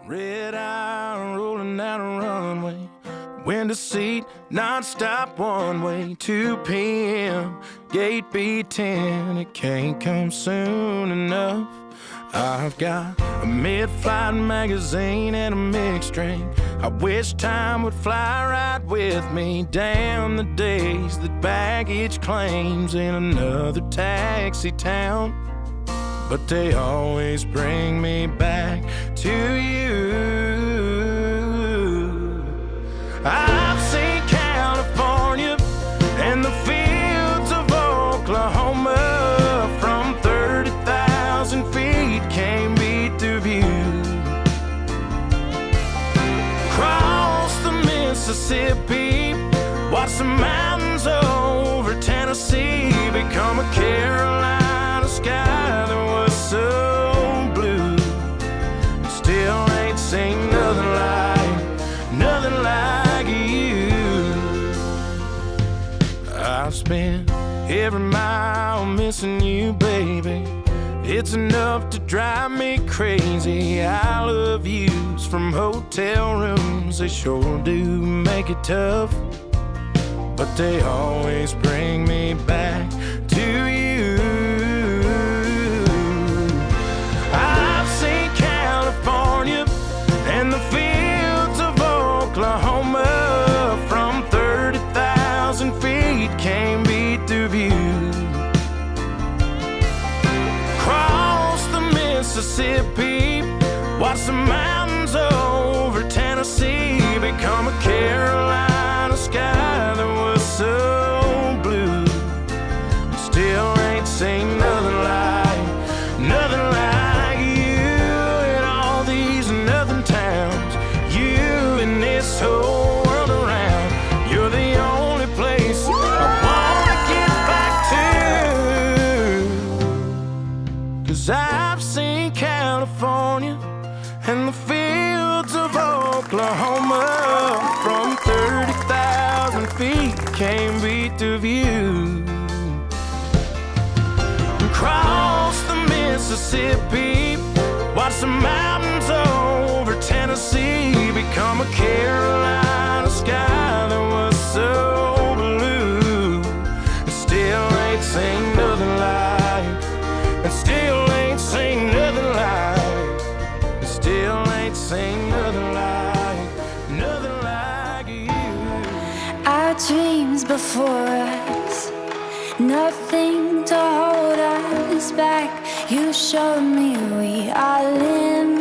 Red eye rolling down a runway, window seat, non-stop one way. 2 p.m., gate B10, it can't come soon enough. I've got a mid-flight magazine and a mixed drink. I wish time would fly right with me. Damn the days that baggage claims in another taxi town, but they always bring me back to you. I've seen California and the fields of Oklahoma. From 30,000 feet can't beat the view. Cross the Mississippi, watch the mountains over Tennessee become a Carolina sky that was so blue. Still ain't seen nothing like you. I've spent every mile missing you, baby. It's enough to drive me crazy. I love yous from hotel rooms, they sure do make it tough, but they always bring me back to you. I've seen California and the fields of Oklahoma. From 30,000 feet can't beat the view. Cross the Mississippi, watch the mountains over Tennessee become a Carolina sky that was so blue. Still ain't seen nothing like you in all these northern towns. You in this whole world around. You're the only place I wanna get back to. 'Cause I've seen California and the fields of Oklahoma. From 30,000 feet can't beat the view. Cross the Mississippi, watch the mountains over Tennessee become a Carolina sky that was so blue. And still ain't seen nothing like, and still ain't seen nothing like, and still ain't seen nothing like you. Our dreams before us, nothing to hold us back. You showed me we are limitless.